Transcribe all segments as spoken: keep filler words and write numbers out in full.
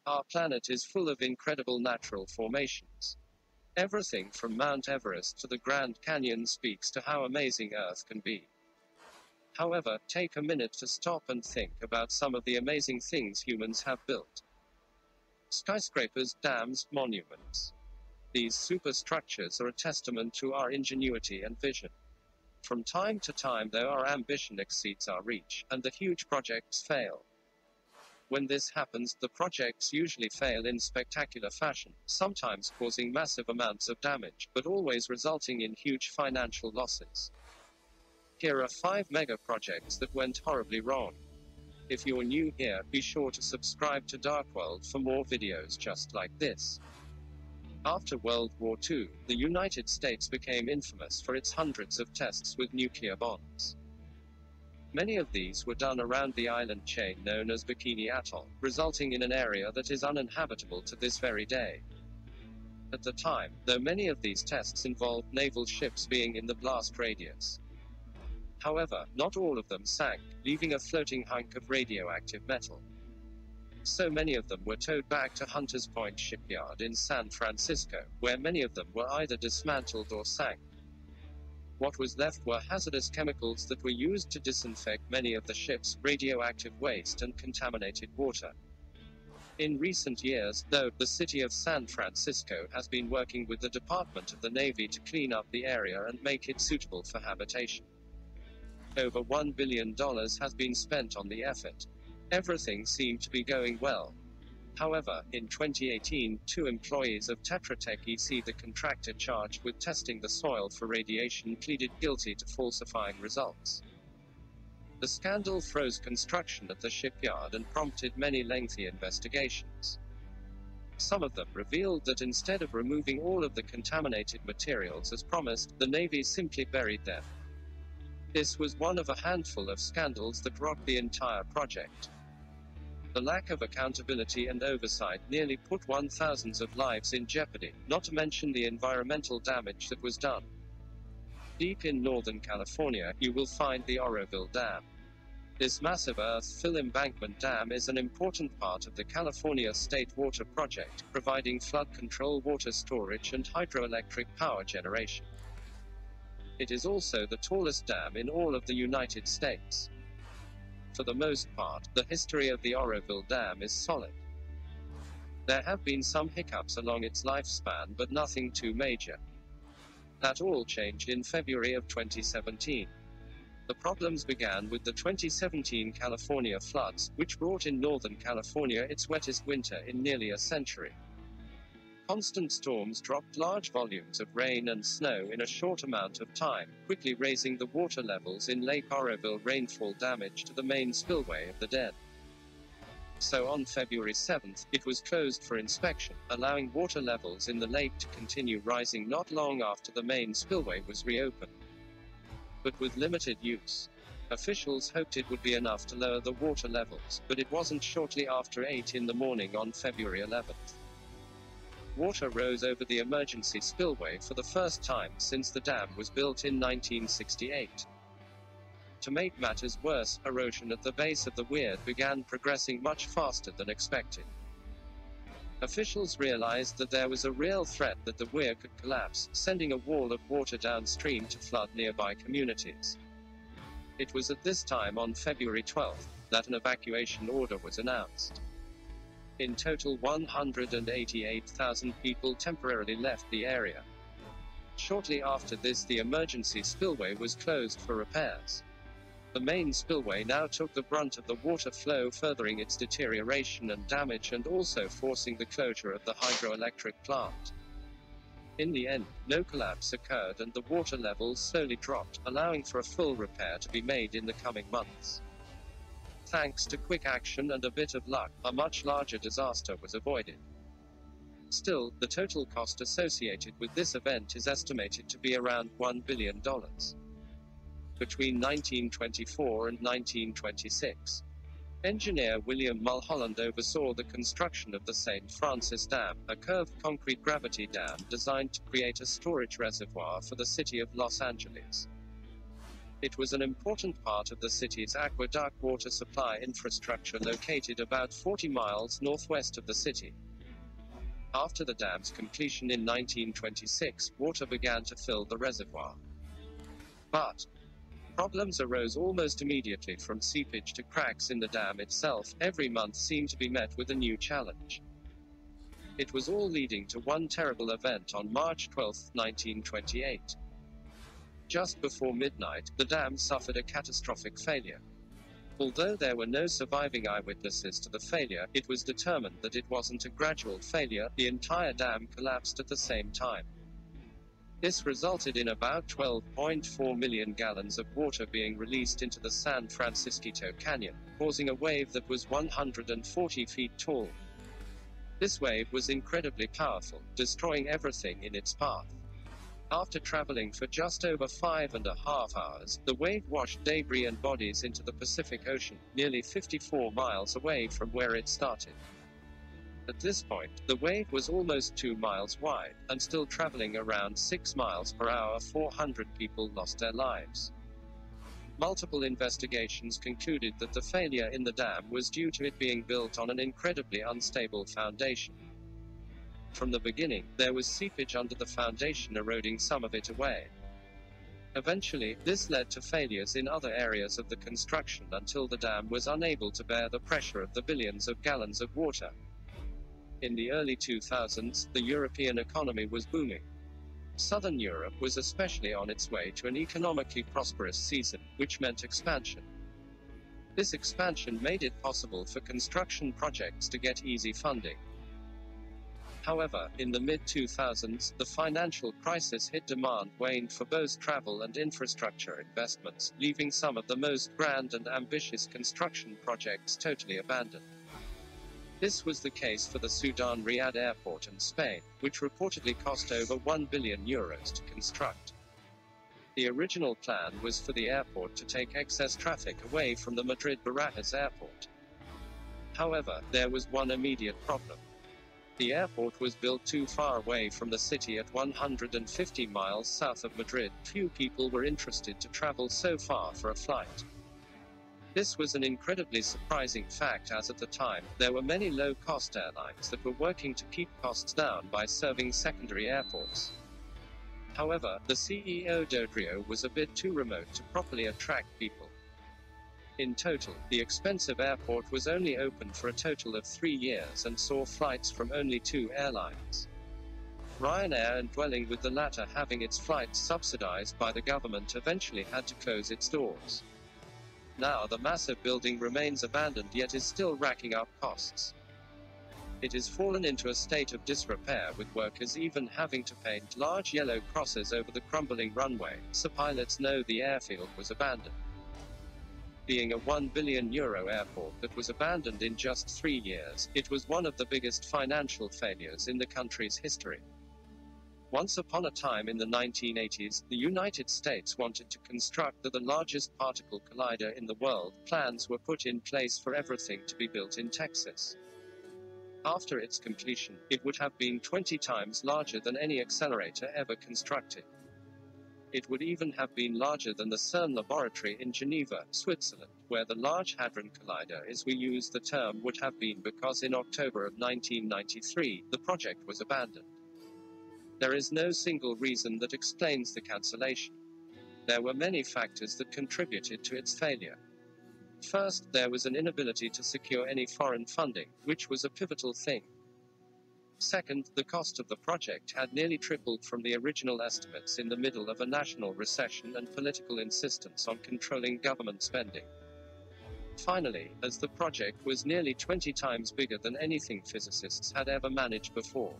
Our planet is full of incredible natural formations. Everything from Mount Everest to the Grand Canyon speaks to how amazing Earth can be. However, take a minute to stop and think about some of the amazing things humans have built. Skyscrapers, dams, monuments. These superstructures are a testament to our ingenuity and vision. From time to time, though, our ambition exceeds our reach, and the huge projects fail. When this happens, the projects usually fail in spectacular fashion, sometimes causing massive amounts of damage, but always resulting in huge financial losses. Here are five mega projects that went horribly wrong. If you're new here, be sure to subscribe to DarkWorld for more videos just like this. After World War Two, the United States became infamous for its hundreds of tests with nuclear bombs. Many of these were done around the island chain known as BIKINI Atoll, resulting in an area that is uninhabitable to this very day. At the time, though, many of these tests involved naval ships being in the blast radius. However, not all of them sank, leaving a floating hunk of radioactive metal. So many of them were towed back to Hunters Point Shipyard in San Francisco, where many of them were either dismantled or sank. What was left were hazardous chemicals that were used to disinfect many of the ships, radioactive waste, and contaminated water. In recent years, though, the city of San Francisco has been working with the Department of the Navy to clean up the area and make it suitable for habitation. Over one billion dollars has been spent on the effort. Everything seemed to be going well. However, in twenty eighteen, two employees of Tetra Tech E C, the contractor charged with testing the soil for radiation, pleaded guilty to falsifying results. The scandal froze construction at the shipyard and prompted many lengthy investigations. Some of them revealed that instead of removing all of the contaminated materials as promised, the Navy simply buried them. This was one of a handful of scandals that rocked the entire project. The lack of accountability and oversight nearly put one thousands of lives in jeopardy, not to mention the environmental damage that was done. Deep in Northern California, you will find the Oroville Dam. This massive earth-fill embankment dam is an important part of the California State Water Project, providing flood control, water storage, and hydroelectric power generation. It is also the tallest dam in all of the United States. For the most part, the history of the Oroville Dam is solid. There have been some hiccups along its lifespan, but nothing too major. That all changed in February of twenty seventeen. The problems began with the twenty seventeen California floods, which brought in Northern California its wettest winter in nearly a century. Constant storms dropped large volumes of rain and snow in a short amount of time, quickly raising the water levels in Lake Oroville. Rainfall damage to the main spillway of the den. So on February seventh, it was closed for inspection, allowing water levels in the lake to continue rising not long after the main spillway was reopened. But with limited use. Officials hoped it would be enough to lower the water levels, but it wasn't shortly after eight in the morning on February eleventh. Water rose over the emergency spillway for the first time since the dam was built in nineteen sixty-eight. To make matters worse, erosion at the base of the weir began progressing much faster than expected. Officials realized that there was a real threat that the weir could collapse, sending a wall of water downstream to flood nearby communities. It was at this time on February twelfth that an evacuation order was announced. In total, one hundred eighty-eight thousand people temporarily left the area. Shortly after this, the emergency spillway was closed for repairs. The main spillway now took the brunt of the water flow, furthering its deterioration and damage and also forcing the closure of the hydroelectric plant. In the end, no collapse occurred and the water levels slowly dropped, allowing for a full repair to be made in the coming months. Thanks to quick action and a bit of luck, a much larger disaster was avoided. Still, the total cost associated with this event is estimated to be around one billion dollars. Between nineteen twenty-four and nineteen twenty-six, engineer William Mulholland oversaw the construction of the Saint Francis Dam, a curved concrete gravity dam designed to create a storage reservoir for the city of Los Angeles. It was an important part of the city's aqueduct water supply infrastructure located about forty miles northwest of the city. After the dam's completion in nineteen twenty-six, water began to fill the reservoir. But problems arose almost immediately. From seepage to cracks in the dam itself, every month seemed to be met with a new challenge. It was all leading to one terrible event on March twelfth, nineteen twenty-eight. Just before midnight, the dam suffered a catastrophic failure. Although there were no surviving eyewitnesses to the failure, it was determined that it wasn't a gradual failure. The entire dam collapsed at the same time. This resulted in about twelve point four million gallons of water being released into the San Francisco Canyon, causing a wave that was one hundred forty feet tall. This wave was incredibly powerful, destroying everything in its path. After traveling for just over five and a half hours, the wave washed debris and bodies into the Pacific Ocean, nearly fifty-four miles away from where it started. At this point, the wave was almost two miles wide, and still traveling around six miles per hour. four hundred people lost their lives. Multiple investigations concluded that the failure in the dam was due to it being built on an incredibly unstable foundation. From the beginning, there was seepage under the foundation eroding some of it away. Eventually, this led to failures in other areas of the construction until the dam was unable to bear the pressure of the billions of gallons of water. In the early two thousands, the European economy was booming. Southern Europe was especially on its way to an economically prosperous season, which meant expansion. This expansion made it possible for construction projects to get easy funding. However, in the mid two thousands, the financial crisis hit. Demand waned for both travel and infrastructure investments, leaving some of the most grand and ambitious construction projects totally abandoned. This was the case for the Sudan Riyadh Airport in Spain, which reportedly cost over one billion euros to construct. The original plan was for the airport to take excess traffic away from the Madrid Barajas airport. However, there was one immediate problem. The airport was built too far away from the city at one hundred fifty miles south of Madrid. Few people were interested to travel so far for a flight. This was an incredibly surprising fact, as at the time, there were many low-cost airlines that were working to keep costs down by serving secondary airports. However, the C E O Dodrio was a bit too remote to properly attract people. In total, the expensive airport was only open for a total of three years and saw flights from only two airlines. Ryanair, and dwelling with the latter having its flights subsidized by the government, eventually had to close its doors. Now the massive building remains abandoned, yet is still racking up costs. It has fallen into a state of disrepair, with workers even having to paint large yellow crosses over the crumbling runway, so pilots know the airfield was abandoned. Being a one billion euro airport that was abandoned in just three years, it was one of the biggest financial failures in the country's history. Once upon a time in the nineteen eighties, the United States wanted to construct the largest particle collider in the world. Plans were put in place for everything to be built in Texas. After its completion, it would have been twenty times larger than any accelerator ever constructed. It would even have been larger than the CERN laboratory in Geneva, Switzerland, where the Large Hadron Collider, as we use the term, would have been, because in October of nineteen ninety-three, the project was abandoned. There is no single reason that explains the cancellation. There were many factors that contributed to its failure. First, there was an inability to secure any foreign funding, which was a pivotal thing. Second, the cost of the project had nearly tripled from the original estimates in the middle of a national recession and political insistence on controlling government spending. Finally, as the project was nearly twenty times bigger than anything physicists had ever managed before.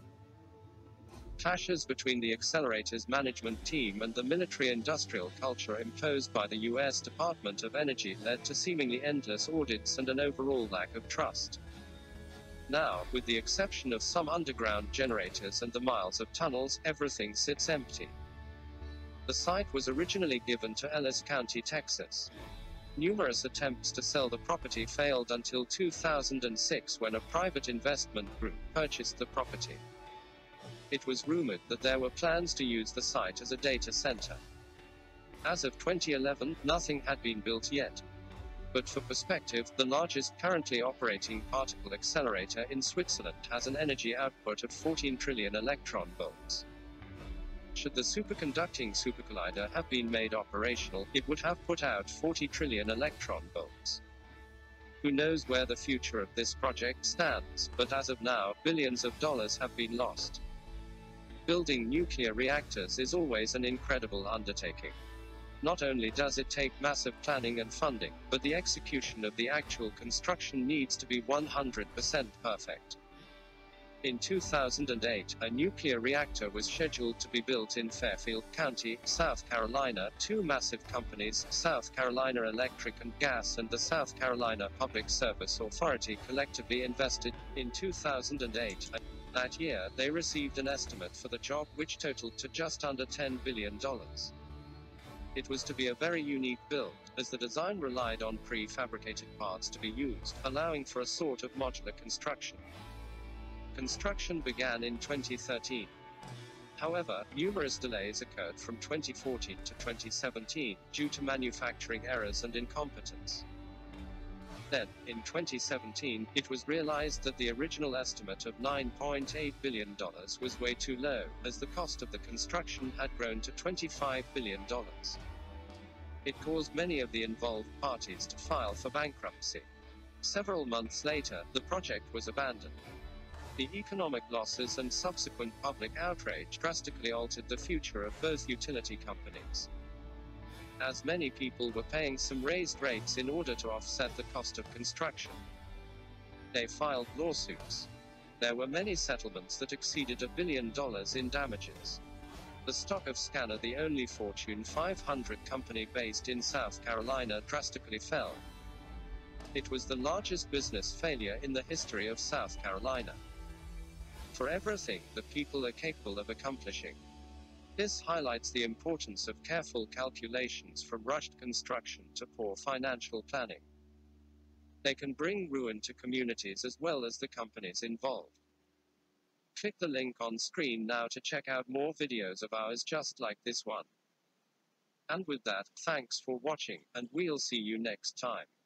Clashes between the accelerator's management team and the military-industrial culture imposed by the U S Department of Energy led to seemingly endless audits and an overall lack of trust. Now, with the exception of some underground generators and the miles of tunnels, everything sits empty. The site was originally given to Ellis County, Texas. Numerous attempts to sell the property failed until two thousand six, when a private investment group purchased the property. It was rumored that there were plans to use the site as a data center. As of twenty eleven, nothing had been built yet. But for perspective, the largest currently operating particle accelerator in Switzerland has an energy output of fourteen trillion electron volts. Should the superconducting supercollider have been made operational, it would have put out forty trillion electron volts. Who knows where the future of this project stands, but as of now, billions of dollars have been lost. Building nuclear reactors is always an incredible undertaking. Not only does it take massive planning and funding, but the execution of the actual construction needs to be one hundred percent perfect. In two thousand eight, a nuclear reactor was scheduled to be built in Fairfield County, South Carolina. Two massive companies, South Carolina Electric and Gas and the South Carolina Public Service Authority, collectively invested. In two thousand eight, that year, they received an estimate for the job which totaled to just under ten billion dollars. It was to be a very unique build, as the design relied on prefabricated parts to be used, allowing for a sort of modular construction. Construction began in twenty thirteen. However, numerous delays occurred from twenty fourteen to twenty seventeen, due to manufacturing errors and incompetence. Then, in twenty seventeen, it was realized that the original estimate of nine point eight billion dollars was way too low, as the cost of the construction had grown to twenty-five billion dollars. It caused many of the involved parties to file for bankruptcy. Several months later, the project was abandoned. The economic losses and subsequent public outrage drastically altered the future of both utility companies, as many people were paying some raised rates in order to offset the cost of construction. They filed lawsuits. There were many settlements that exceeded a billion dollars in damages. The stock of Scanner, the only Fortune five hundred company based in South Carolina, drastically fell. It was the largest business failure in the history of South Carolina. For everything that people are capable of accomplishing. This highlights the importance of careful calculations, from rushed construction to poor financial planning. They can bring ruin to communities as well as the companies involved. Click the link on screen now to check out more videos of ours just like this one. And with that, thanks for watching, and we'll see you next time.